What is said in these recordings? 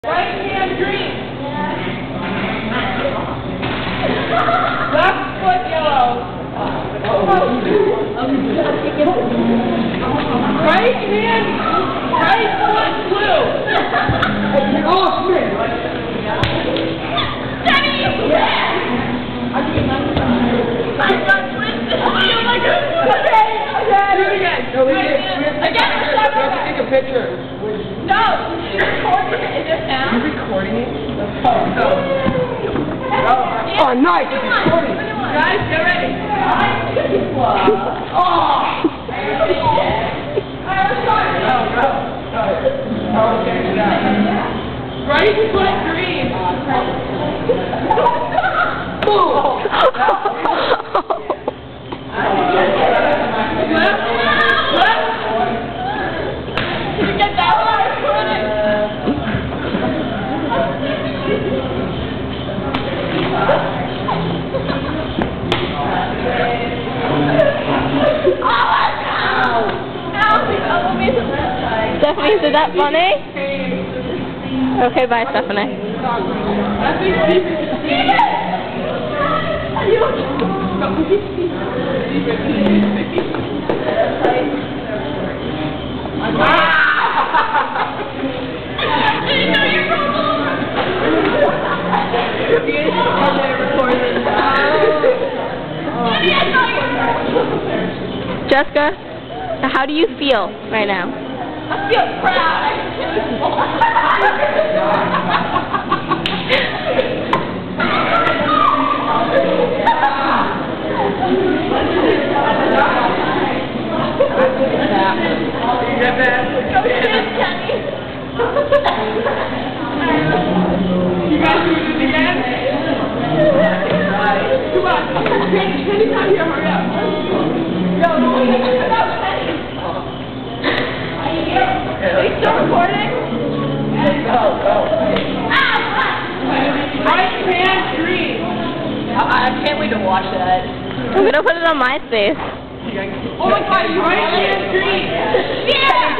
Right hand green. Left foot yellow. Right foot blue. Oh, Smith. Jenny! I got twisted. You're like, okay. Do it again. No, we have to take a picture. No, she's recording it. Is it now? You're recording it? Oh, nice. It's recording. Guys, get ready. Right foot green. Left. Did you get that one? Stephanie, is that funny? Okay, bye, Stephanie. Jessica, how do you feel right now? I feel proud. Get that? Go Jenny. You guys do this again? Come on. Jenny's not here. Hurry up. Go. Are you still recording? Go. Right hand green. I can't wait to watch that. I'm gonna put it on MySpace. Oh my God, you right hand green. Yeah.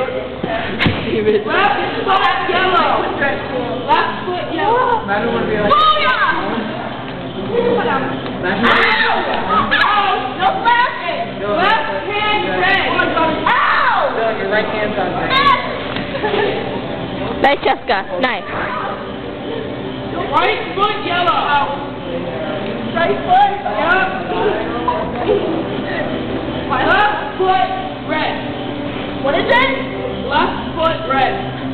Left foot yellow. Left foot yellow. I don't want to be like. Booyah! Ow! No laughing. Left hand red. Ow! Your right hand's on there. Nice, Jessica. Nice. Right foot yellow. Right foot. Yep. Left foot red. What is it? Left foot red.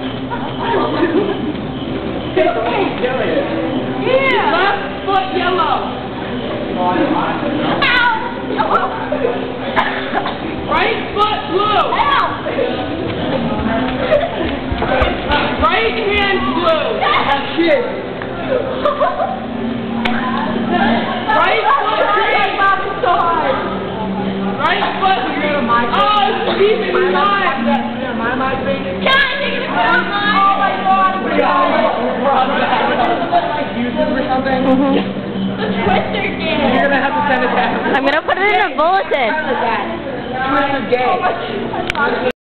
Yeah. Left foot yellow. Ow. Right foot blue. Ow. Right hand blue. Shit. Right foot green. Right foot green. Oh, it's keeping me alive. My face. Can I take it out? Oh my God. YouTube or something? The Twister game. You're gonna have to send it back. I'm gonna put it in a bulletin. Twister game.